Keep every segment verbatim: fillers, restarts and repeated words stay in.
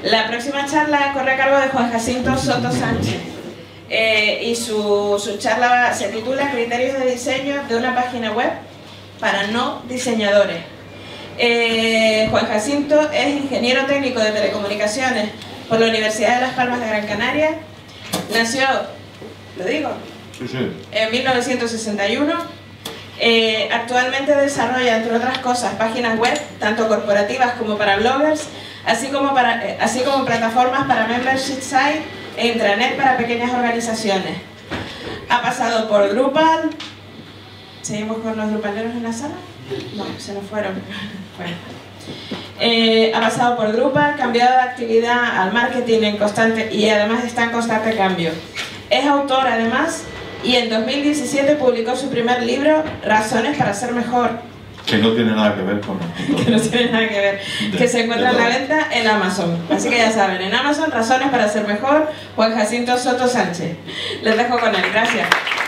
La próxima charla corre a cargo de Juan Jacinto Soto Sánchez eh, y su, su charla se titula Criterios de diseño de una página web para no diseñadores. Eh, Juan Jacinto es ingeniero técnico de telecomunicaciones por la Universidad de Las Palmas de Gran Canaria. Nació, ¿lo digo? Sí, sí. En mil novecientos sesenta y uno. Eh, actualmente desarrolla, entre otras cosas, páginas web, tanto corporativas como para bloggers, así como, para, eh, así como plataformas para membership site e intranet para pequeñas organizaciones. Ha pasado por Drupal. ¿Seguimos con los drupaleros en la sala? No, se nos fueron. Bueno. Eh, ha pasado por Drupal, cambiado de actividad al marketing en constante y además está en constante cambio. Es autor además y en dos mil diecisiete publicó su primer libro, Razones para ser mejor. Que no tiene nada que ver con... que no tiene nada que ver. De, que se encuentra en la venta en Amazon. Así que ya saben, en Amazon, Razones para ser mejor, Juan Jacinto Soto Sánchez. Les dejo con él. Gracias.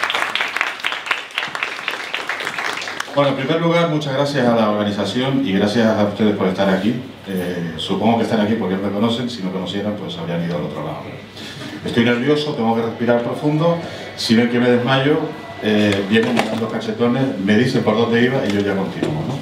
Bueno, en primer lugar, muchas gracias a la organización y gracias a ustedes por estar aquí. Eh, supongo que están aquí porque me conocen, si no conocieran pues habrían ido al otro lado. Estoy nervioso, tengo que respirar profundo, si ven que me desmayo, eh, vienen los cachetones, me dicen por dónde iba y yo ya continúo, ¿no?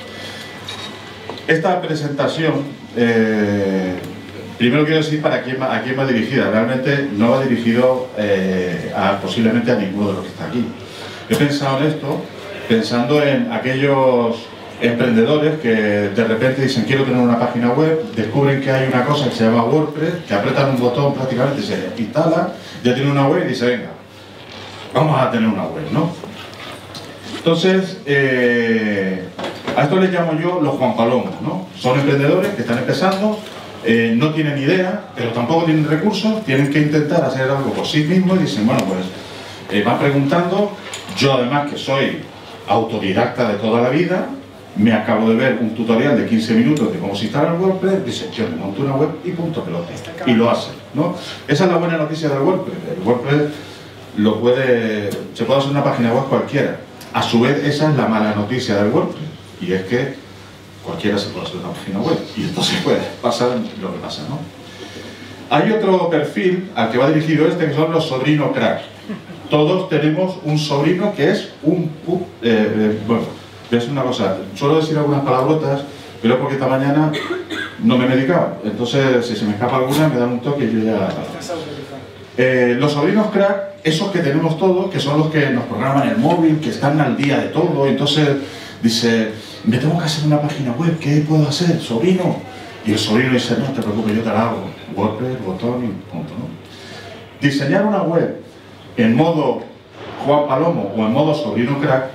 Esta presentación, eh, primero quiero decir para quién, a quién va dirigida. Realmente no va dirigido eh, a, posiblemente a ninguno de los que está aquí. He pensado en esto pensando en aquellos emprendedores que de repente dicen quiero tener una página web, descubren que hay una cosa que se llama WordPress, que apretan un botón prácticamente, se instala, ya tiene una web y dice venga, vamos a tener una web, ¿no? Entonces, eh, a esto les llamo yo los Juan Palomos, ¿no? Son emprendedores que están empezando, eh, no tienen idea, pero tampoco tienen recursos, tienen que intentar hacer algo por sí mismos y dicen, bueno, pues eh, van preguntando. Yo además que soy autodidacta de toda la vida, me acabo de ver un tutorial de quince minutos de cómo se instala el WordPress, dice, yo me monto una web y punto pelota, y lo hace, ¿no? Esa es la buena noticia del WordPress. El WordPress lo puede, se puede hacer una página web cualquiera. A su vez, esa es la mala noticia del WordPress, y es que cualquiera se puede hacer una página web, y entonces pues pasa lo que pasa, ¿no? Hay otro perfil al que va dirigido este, que son los sobrinos crack. Todos tenemos un sobrino que es un... Uh, eh, eh, bueno, es una cosa, suelo decir algunas palabrotas, pero porque esta mañana no me he medicado. Entonces, si se me escapa alguna, me dan un toque y yo ya... Eh, los sobrinos crack, esos que tenemos todos, que son los que nos programan el móvil, que están al día de todo, entonces dice, me tengo que hacer una página web, ¿qué puedo hacer, sobrino? Y el sobrino dice, no te preocupes, yo te la hago. WordPress, botón y punto, ¿no? Diseñar una web en modo Juan Palomo o en modo sobrino crack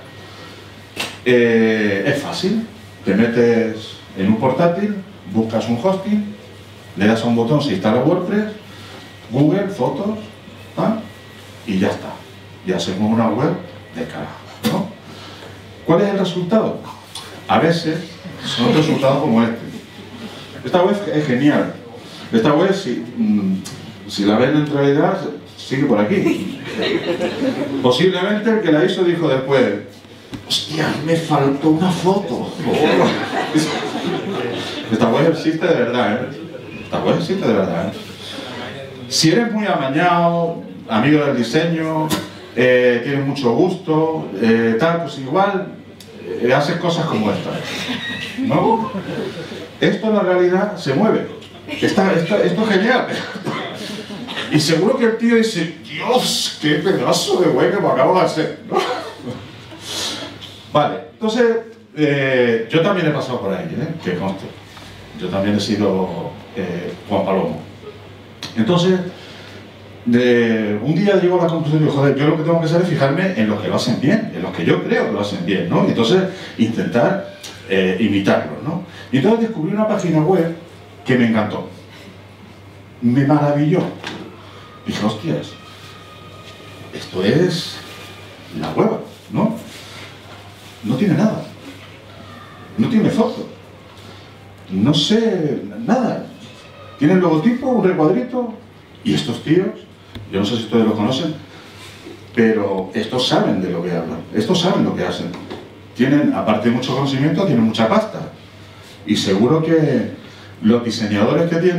eh, es fácil. Te metes en un portátil, buscas un hosting, le das a un botón, se instala WordPress, Google, fotos, ¿ah? Y ya está. Y hacemos una web de carajo, ¿no? ¿Cuál es el resultado? A veces son resultados como este. Esta web es genial. Esta web, si, si la ven en realidad, sigue por aquí. Posiblemente el que la hizo dijo después, hostia, me faltó una foto. Esta web existe de verdad, ¿eh? Esta web existe de verdad, ¿eh? Si eres muy amañado, amigo del diseño, eh, tienes mucho gusto, eh, tal, pues igual eh, haces cosas como esta, ¿no? Esto en la realidad se mueve. Está, está, esto es genial. Y seguro que el tío dice, Dios, qué pedazo de web que me acabo de hacer, ¿no? Vale, entonces, eh, yo también he pasado por ahí, ¿eh? Que conste. Yo también he sido eh, Juan Palomo. Entonces, de, un día llego a la conclusión de, joder, yo lo que tengo que hacer es fijarme en los que lo hacen bien, en los que yo creo que lo hacen bien, ¿no? Y entonces, intentar eh, imitarlos, ¿no? Y entonces descubrí una página web que me encantó. Me maravilló. Dije, hostias, esto es la hueva, ¿no? No tiene nada. No tiene foto. No sé nada. Tiene el logotipo, un recuadrito. Y estos tíos, yo no sé si ustedes lo conocen, pero estos saben de lo que hablan. Estos saben lo que hacen. Tienen, aparte de mucho conocimiento, tienen mucha pasta. Y seguro que los diseñadores que tienen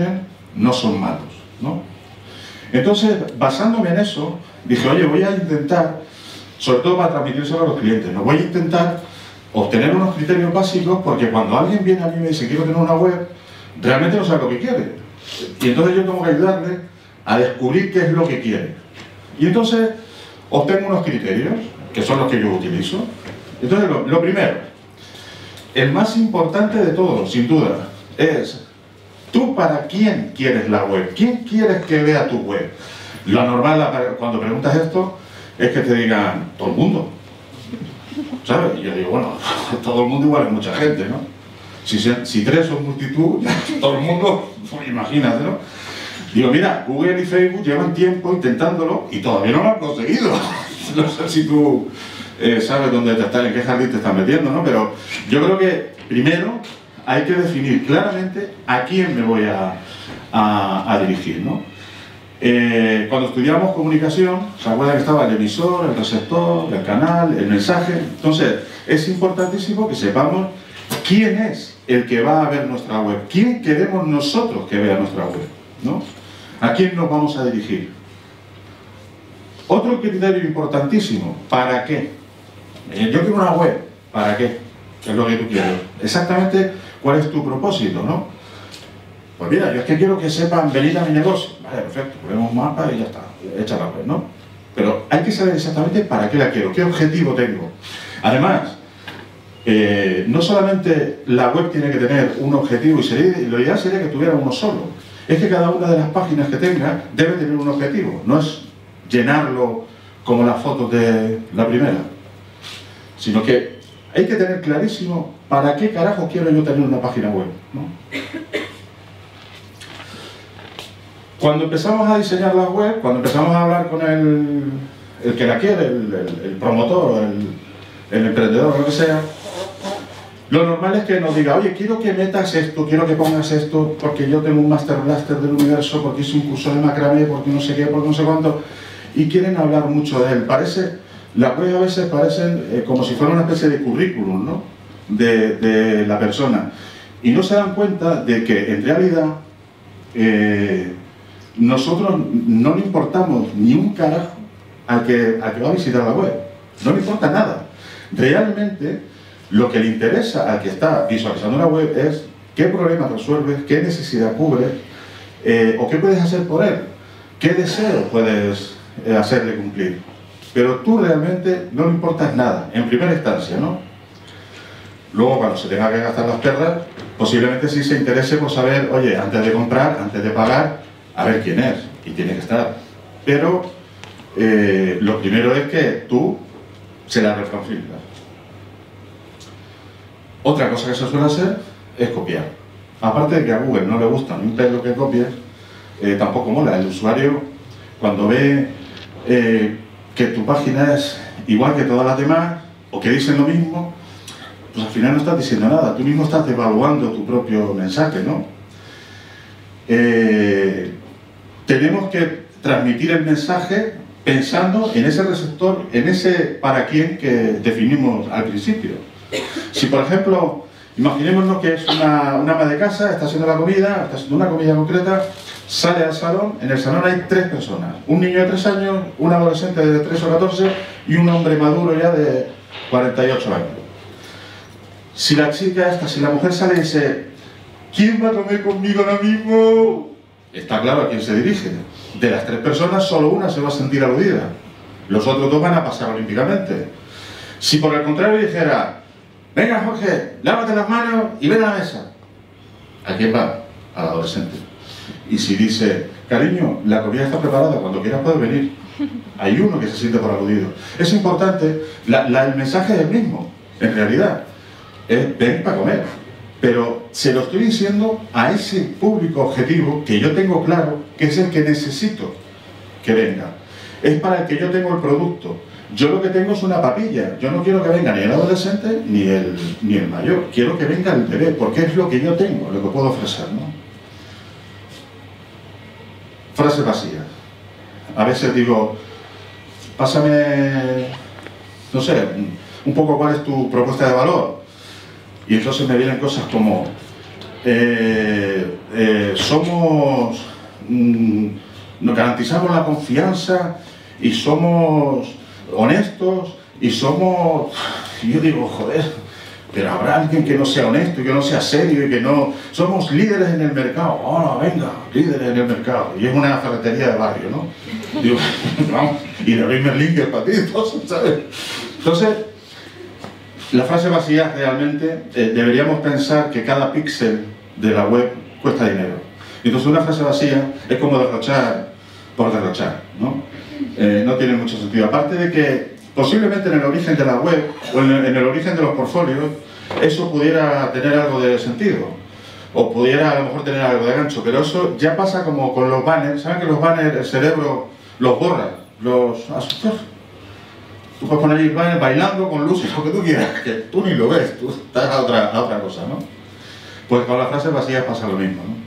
no son malos, ¿no? Entonces, basándome en eso, dije, oye, voy a intentar, sobre todo para transmitírselo a los clientes, ¿no? Voy a intentar obtener unos criterios básicos, porque cuando alguien viene a mí y me dice quiero tener una web, realmente no sabe lo que quiere. Y entonces yo tengo que ayudarle a descubrir qué es lo que quiere. Y entonces obtengo unos criterios, que son los que yo utilizo. Entonces, lo, lo primero, el más importante de todo, sin duda, es tú para quién quieres la web, quién quieres que vea tu web. Lo normal cuando preguntas esto es que te digan todo el mundo, ¿sabes? Y yo digo, bueno, todo el mundo igual es mucha gente, ¿no? Si, si tres son multitud, todo el mundo, pues imagínate, ¿no? Digo, mira, Google y Facebook llevan tiempo intentándolo y todavía no lo han conseguido. No sé si tú eh, sabes dónde te estás, en qué jardín te estás metiendo, ¿no? Pero yo creo que primero hay que definir claramente a quién me voy a, a, a dirigir, ¿no? Eh, cuando estudiamos comunicación, ¿se acuerdan que estaba el emisor, el receptor, el canal, el mensaje? Entonces, es importantísimo que sepamos quién es el que va a ver nuestra web, quién queremos nosotros que vea nuestra web, ¿no? ¿A quién nos vamos a dirigir? Otro criterio importantísimo, ¿para qué? Eh, yo quiero una web, ¿para qué? ¿Qué es lo que tú quieres? Exactamente cuál es tu propósito, ¿no? Pues mira, yo es que quiero que sepan venir a mi negocio. Vale, perfecto, ponemos un mapa y ya está, hecha la web, ¿no? Pero hay que saber exactamente para qué la quiero, qué objetivo tengo. Además, eh, no solamente la web tiene que tener un objetivo, y sería, lo ideal sería que tuviera uno solo. Es que cada una de las páginas que tenga debe tener un objetivo, no es llenarlo como las fotos de la primera, sino que hay que tener clarísimo para qué carajo quiero yo tener una página web, ¿no? Cuando empezamos a diseñar la web, cuando empezamos a hablar con el, el que la quiere, el, el, el promotor, el, el emprendedor, lo que sea, lo normal es que nos diga, oye, quiero que metas esto, quiero que pongas esto, porque yo tengo un Master Blaster del universo, porque hice un curso de macramé, porque no sé qué, porque no sé cuánto, y quieren hablar mucho de él. Parece, las webs a veces parecen eh, como si fuera una especie de currículum, ¿no? de, de la persona. Y no se dan cuenta de que en realidad eh, nosotros no le importamos ni un carajo al que, al que va a visitar la web. No le importa nada. Realmente lo que le interesa al que está visualizando la web es qué problema resuelves, qué necesidad cubres, eh, o qué puedes hacer por él, qué deseo puedes eh, hacerle cumplir. Pero tú realmente no le importas nada, en primera instancia, ¿no? Luego, cuando se tenga que gastar las perras, posiblemente sí se interese por saber, oye, antes de comprar, antes de pagar, a ver quién es, y tiene que estar. Pero eh, lo primero es que tú se la reconfirmas. Otra cosa que se suele hacer es copiar. Aparte de que a Google no le gusta ni un pelo que copies, eh, tampoco mola. El usuario, cuando ve eh, que tu página es igual que todas las demás, o que dicen lo mismo, pues al final no estás diciendo nada. Tú mismo estás devaluando tu propio mensaje, ¿no? Eh, tenemos que transmitir el mensaje pensando en ese receptor, en ese para quién que definimos al principio. Si, por ejemplo, imaginémonos que es una, una ama de casa, está haciendo la comida, está haciendo una comida concreta, sale al salón, en el salón hay tres personas, un niño de tres años, un adolescente de tres o catorce y un hombre maduro ya de cuarenta y ocho años. Si la chica esta, si la mujer sale y dice, ¿quién va a comer conmigo ahora mismo? Está claro a quién se dirige. De las tres personas, solo una se va a sentir aludida. Los otros dos van a pasar olímpicamente. Si por el contrario dijera, venga Jorge, lávate las manos y ven a la mesa, ¿a quién va? Al adolescente. Y si dice, cariño, la comida está preparada, cuando quieras puedes venir, hay uno que se siente por aludido. Es importante, la, la, el mensaje es el mismo, en realidad, es ven para comer, pero se lo estoy diciendo a ese público objetivo que yo tengo claro que es el que necesito que venga, es para el que yo tengo el producto. Yo lo que tengo es una papilla, yo no quiero que venga ni el adolescente ni el, ni el mayor, quiero que venga el bebé, porque es lo que yo tengo, lo que puedo ofrecer, ¿no? Frases vacías. A veces digo, pásame, no sé, un poco cuál es tu propuesta de valor. Y entonces me vienen cosas como, eh, eh, somos, mm, nos garantizamos la confianza y somos honestos y somos, y yo digo, joder, pero habrá alguien que no sea honesto y que no sea serio y que no, somos líderes en el mercado, oh, venga, líderes en el mercado, y es una ferretería de barrio, ¿no? Digo, vamos, y le doy Merlinger para ti, ¿sabes? Entonces, la frase vacía realmente, eh, deberíamos pensar que cada píxel de la web cuesta dinero. Entonces una frase vacía es como derrochar por derrochar, ¿no? Eh, no tiene mucho sentido. Aparte de que posiblemente en el origen de la web o en el, en el origen de los portfolios eso pudiera tener algo de sentido o pudiera a lo mejor tener algo de gancho, pero eso ya pasa como con los banners. ¿Saben que los banners el cerebro los borra? Los asustos. Tú puedes poner el banner bailando con luces, lo que tú quieras, que tú ni lo ves, tú estás a otra, a otra cosa, ¿no? Pues con las frases vacías pasa lo mismo, ¿no?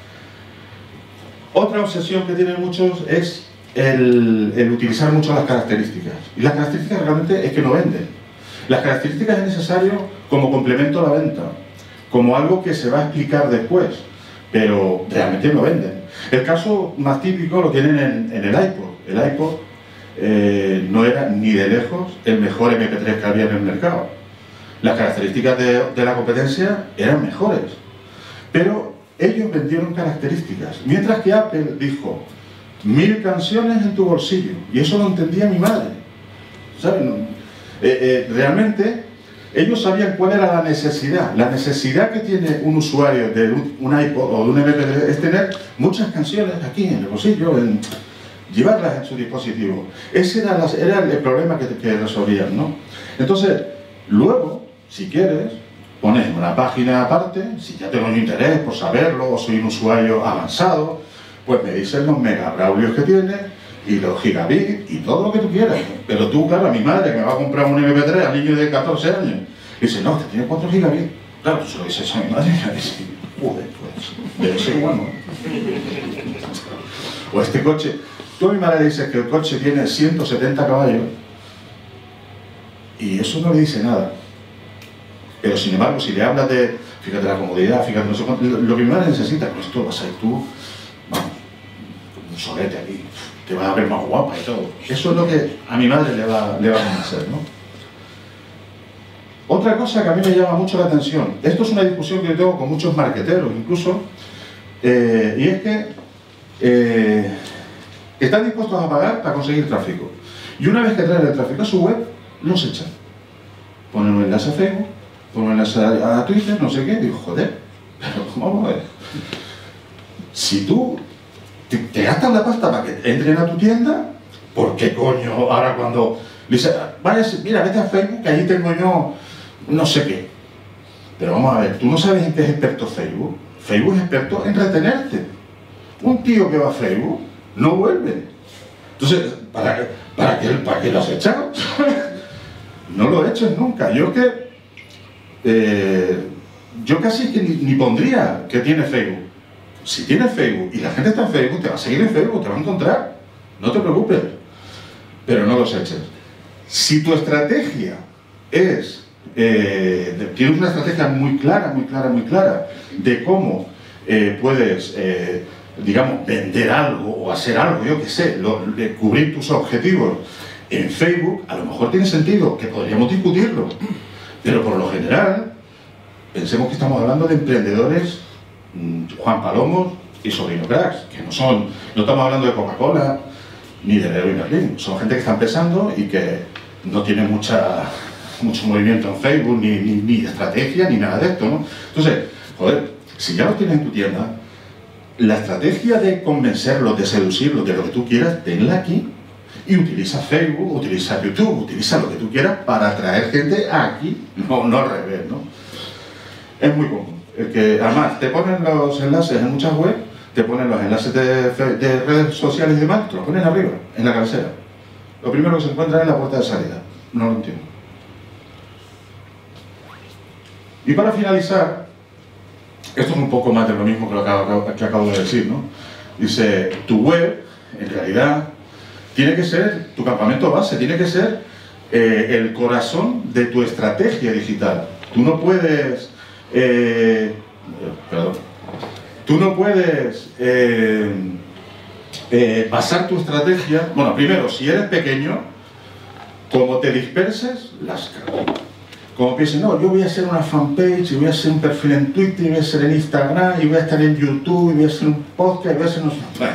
Otra obsesión que tienen muchos es el, el utilizar mucho las características. Y las características realmente es que no venden. Las características es necesario como complemento a la venta, como algo que se va a explicar después, pero realmente no venden. El caso más típico lo tienen en, en el iPod. El iPod eh, no era ni de lejos el mejor eme pe tres que había en el mercado. Las características de, de la competencia eran mejores, pero ellos vendieron características, mientras que Apple dijo mil canciones en tu bolsillo, y eso lo entendía mi madre, ¿saben? Eh, eh, realmente ellos sabían cuál era la necesidad. La necesidad que tiene un usuario de un, un iPod o de un eme pe tres es tener muchas canciones aquí en el bolsillo, en, llevarlas en su dispositivo. Ese era, la, era el problema que, que resolvían, ¿no? Entonces, luego, si quieres, pones una página aparte, si ya tengo un interés por saberlo o soy un usuario avanzado, pues me dicen los megabraulios que tiene y los gigabits y todo lo que tú quieras. Pero tú, claro, a mi madre que me va a comprar un eme pe tres al niño de catorce años, dice, no, te tiene cuatro gigabits. Claro, tú se lo dices a mi madre y me dice, joder, pues, debe ser bueno. O este coche, tú a mi madre le dices que el coche tiene ciento setenta caballos y eso no le dice nada. Pero sin embargo, si le hablas de, fíjate la comodidad, fíjate no sé cuánto, lo que mi madre necesita, pues esto vas a ir tú, vamos, un solete aquí, te vas a ver más guapa y todo. Eso es lo que a mi madre le va, le va a hacer, ¿no? Otra cosa que a mí me llama mucho la atención, esto es una discusión que yo tengo con muchos marketeros incluso, eh, y es que eh, están dispuestos a pagar para conseguir tráfico. Y una vez que traen el tráfico a su web, los echan. Ponen un enlace a Facebook, ponen un enlace a Twitter, no sé qué, digo, joder, pero vamos a ver. Si tú te, te gastas la pasta para que entren a tu tienda, ¿por qué coño ahora cuando dice, vaya, mira, vete a Facebook, que allí tengo yo no sé qué? Pero vamos a ver, tú no sabes en qué es experto Facebook. Facebook es experto en retenerte. Un tío que va a Facebook no vuelve. Entonces, ¿para, para, qué, para qué lo has echado? No lo eches nunca. Yo que eh, yo casi que ni, ni pondría que tiene Facebook. Si tiene Facebook y la gente está en Facebook, te va a seguir en Facebook, te va a encontrar. No te preocupes. Pero no los eches. Si tu estrategia es, eh, tienes una estrategia muy clara, muy clara, muy clara de cómo eh, puedes, eh, digamos, vender algo o hacer algo, yo qué sé, lo, de cubrir tus objetivos en Facebook, a lo mejor tiene sentido, que podríamos discutirlo, pero por lo general, pensemos que estamos hablando de emprendedores mmm, Juan Palomos y Sobrino Cracks, que no son, no estamos hablando de Coca-Cola ni de Leroy Merlin, son gente que está empezando y que no tiene mucha, mucho movimiento en Facebook, ni, ni, ni estrategia, ni nada de esto, ¿no? Entonces, joder, si ya los tienes en tu tienda, la estrategia de convencerlos, de seducirlos, de lo que tú quieras, tenla aquí. Y utiliza Facebook, utiliza YouTube, utiliza lo que tú quieras para atraer gente aquí, no, no al revés, ¿no? Es muy común. El que, además, te ponen los enlaces en muchas webs, te ponen los enlaces de, de redes sociales y demás, te los ponen arriba, en la cabecera. Lo primero que se encuentra es la puerta de salida. No lo entiendo. Y para finalizar, esto es un poco más de lo mismo que lo que acabo, que acabo de decir, ¿no? Dice, tu web, en realidad, tiene que ser, tu campamento base, tiene que ser eh, el corazón de tu estrategia digital. Tú no puedes eh, eh, perdón, tú no puedes eh, eh, basar tu estrategia, bueno, primero, si eres pequeño, como te disperses, las cagas. Como pienses, no, yo voy a hacer una fanpage, y voy a hacer un perfil en Twitter, y voy a hacer en Instagram, y voy a estar en YouTube, y voy a hacer un podcast, y voy a hacer...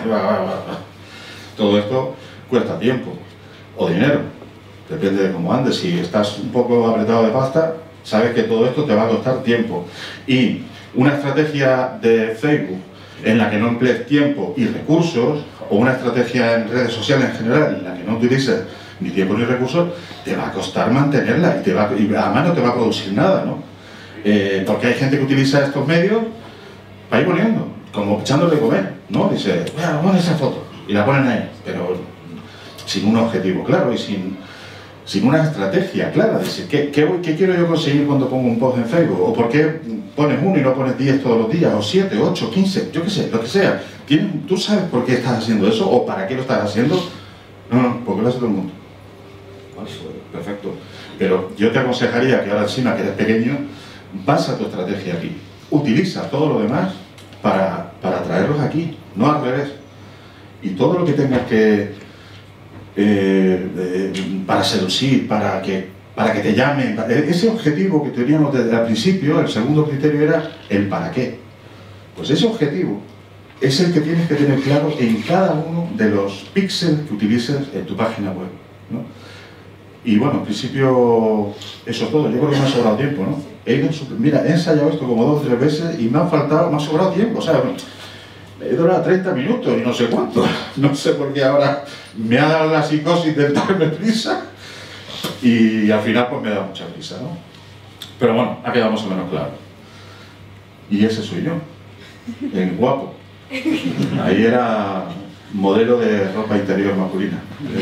Todo esto cuesta tiempo, o dinero, depende de cómo andes. Si estás un poco apretado de pasta, sabes que todo esto te va a costar tiempo. Y una estrategia de Facebook en la que no emplees tiempo y recursos, o una estrategia en redes sociales en general en la que no utilices ni tiempo ni recursos, te va a costar mantenerla y, te va, y además no te va a producir nada, ¿no? Eh, porque hay gente que utiliza estos medios para ir poniendo, como echándole de comer, ¿no? Dice, bueno, pon esa foto y la ponen ahí, pero sin un objetivo claro y sin, sin una estrategia clara. Dice, ¿qué, qué, ¿qué quiero yo conseguir cuando pongo un post en Facebook? ¿O por qué pones uno y no pones diez todos los días? ¿O siete, ocho, quince? Yo qué sé, lo que sea. ¿Tú sabes por qué estás haciendo eso? ¿O para qué lo estás haciendo? No, no, porque lo hace todo el mundo. Perfecto. Pero yo te aconsejaría que ahora encima que eres pequeño, basa tu estrategia aquí. Utiliza todo lo demás para, para traerlos aquí, no al revés. Y todo lo que tengas que... Eh, eh, para seducir, para que, para que te llamen... Ese objetivo que teníamos desde el principio, el segundo criterio era el para qué. Pues ese objetivo es el que tienes que tener claro en cada uno de los píxeles que utilices en tu página web, ¿no? Y bueno, en principio eso es todo. Yo creo que me ha sobrado tiempo, ¿no? He ido, mira, he ensayado esto como dos o tres veces y me ha faltado, me ha sobrado tiempo. O sea, me he durado treinta minutos y no sé cuánto. No sé por qué ahora me ha dado la psicosis de darme prisa y al final pues me da mucha prisa, ¿no? Pero bueno, ha quedado más o menos claro. Y ese soy yo, el guapo. Ahí era modelo de ropa interior masculina.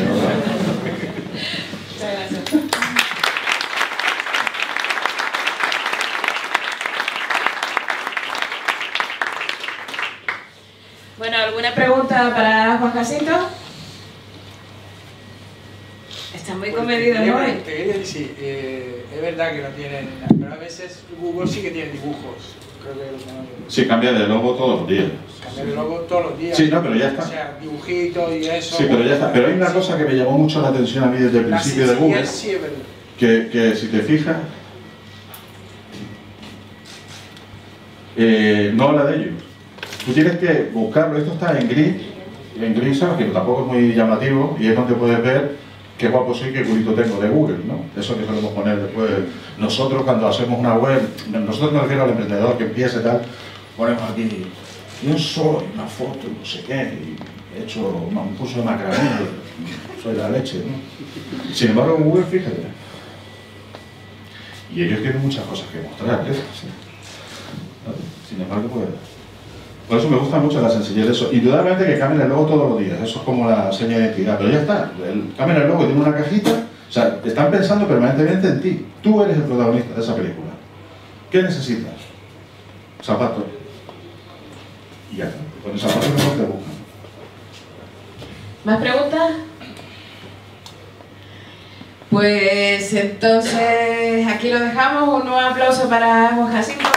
Bueno, ¿alguna pregunta para Juan Jacinto? Está muy comedido, ¿no? Te quería decir, eh, es verdad que no tienen, pero a veces Google sí que tiene dibujos. Creo que los sí, cambia de logo todos los días. Cambia de logo todos los días. Sí, no, pero ya está. O sea, dibujitos y eso. Sí, pero ya está. Pero hay una cosa que me llamó mucho la atención a mí desde el principio de Google. Sí, es verdad. Que, que si te fijas, eh, no habla de ellos. Tú tienes que buscarlo. Esto está en gris, en gris, ¿sabes? Que tampoco es muy llamativo y es donde puedes ver qué guapo soy, qué culito tengo de Google, ¿no? Eso que solemos poner después. Nosotros cuando hacemos una web, nosotros me refiero al emprendedor que empieza y tal, ponemos aquí, yo soy, una foto, no sé qué, y he hecho un curso de macramé, soy la leche, ¿no? Sin embargo, en Google, fíjate, y ellos tienen muchas cosas que mostrar, ¿eh? Sin embargo, pues... Por eso me gusta mucho la sencillez de eso. Indudablemente que cambien el logo todos los días, eso es como la seña de identidad, pero ya está, el, cambian el logo, tiene una cajita, o sea, están pensando permanentemente en ti. Tú eres el protagonista de esa película. ¿Qué necesitas? Zapatos. Y ya está, con el zapato no te buscan. ¿Más preguntas? Pues entonces aquí lo dejamos, un nuevo aplauso para Juan Jacinto.